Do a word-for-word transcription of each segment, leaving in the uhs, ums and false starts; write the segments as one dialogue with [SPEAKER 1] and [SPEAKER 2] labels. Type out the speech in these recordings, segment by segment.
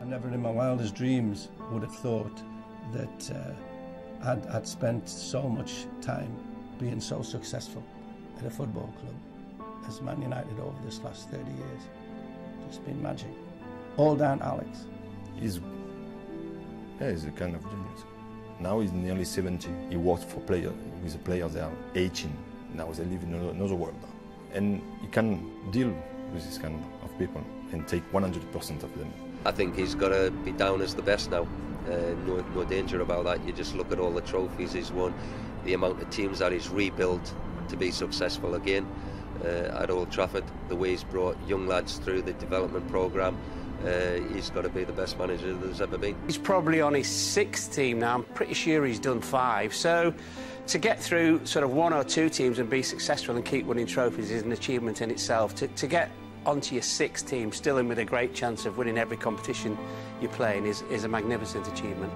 [SPEAKER 1] I never in my wildest dreams would have thought that uh, I'd, I'd spent so much time being so successful at a football club as Man United over this last thirty years. It's been magic. All down Alex.
[SPEAKER 2] He's, yeah, he's a kind of genius. Now he's nearly seventy. He worked for players with the players that are eighteen. Now they live in another world. And he can deal with this kind of people and take one hundred percent of them.
[SPEAKER 3] I think he's got to be down as the best now. Uh, no, no danger about that. You just look at all the trophies he's won, the amount of teams that he's rebuilt to be successful again uh, at Old Trafford, the way he's brought young lads through the development programme. Uh, he's got to be the best manager there's ever been.
[SPEAKER 4] He's probably on his sixth team now. I'm pretty sure he's done five. So to get through sort of one or two teams and be successful and keep winning trophies is an achievement in itself. To, to get onto your sixth team, still in with a great chance of winning every competition you're playing, is, is a magnificent achievement.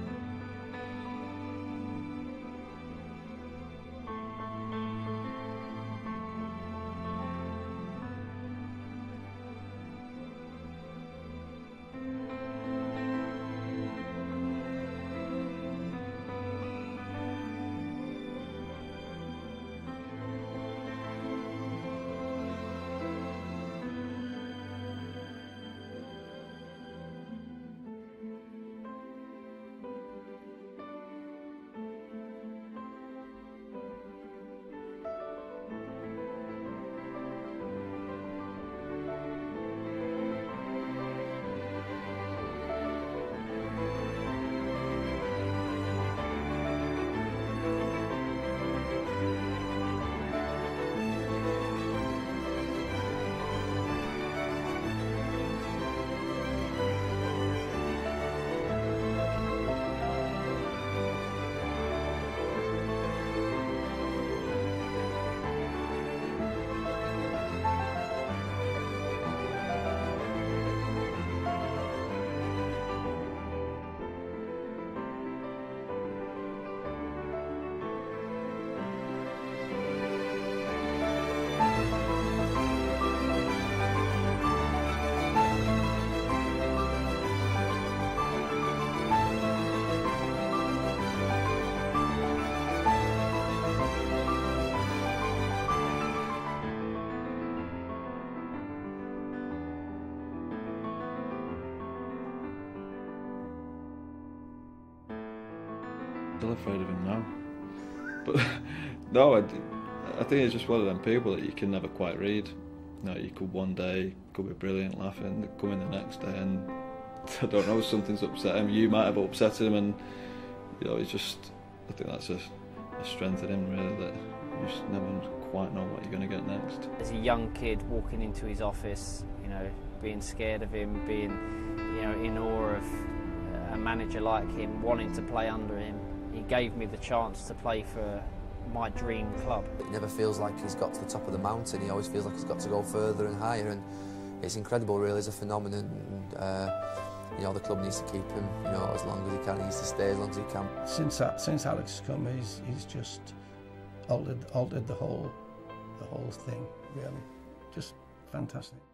[SPEAKER 5] Still afraid of him now. But no, I, I think he's just one of them people that you can never quite read. You know, you could one day could be brilliant, laughing, come in the next day, and I don't know, something's upset him. You might have upset him, and you know, he's just. I think that's a, a strength in him, really, that you just never quite know what you're going to get next.
[SPEAKER 6] As a young kid walking into his office, you know, being scared of him, being, you know, in awe of a manager like him, wanting to play under him. He gave me the chance to play for my dream club.
[SPEAKER 7] It never feels like he's got to the top of the mountain. He always feels like he's got to go further and higher, and it's incredible, really. It's a phenomenon. And, uh, you know, the club needs to keep him, you know, as long as he can. He needs to stay as long as he can.
[SPEAKER 1] Since since Alex has come, he's he's just altered altered the whole the whole thing. Really, just fantastic.